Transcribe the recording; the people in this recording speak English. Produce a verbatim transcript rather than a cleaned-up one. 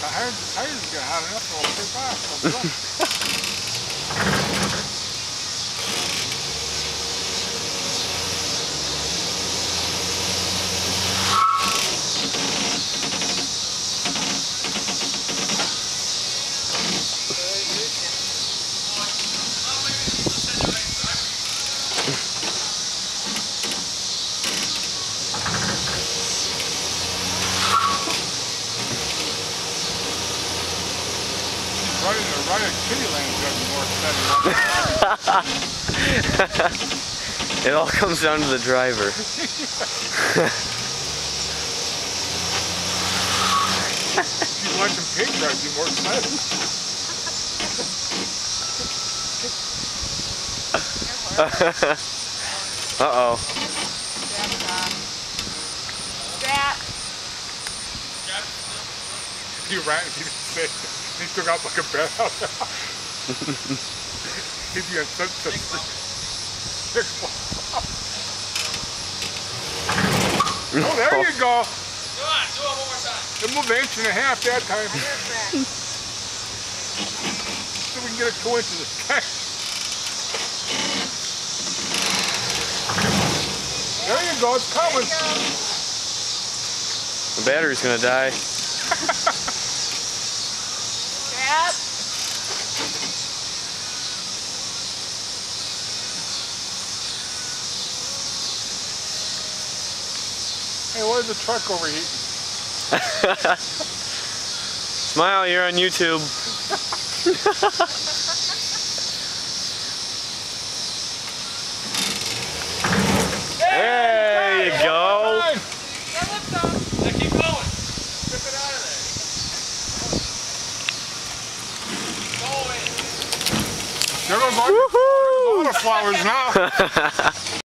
heard the tires get hot enough, it'll trip off. Running a ride at Kittyland is more exciting. It all comes down to the driver. If you want some pig drive, you're more excited. Uh-oh. Strap. He ran, he didn't say it. He took out like a bed out there. He'd be on such a big Oh, there you go. Come on, do it one more time. It moved an inch and a half that time. So we can get it two inches. There you go, it's coming. The battery's gonna die. Strap. Hey, why is the truck overheating? Smile, you're on YouTube. There you go. Yeah, keep going. Strip it out of there. Go in. There goes all, all the flowers now.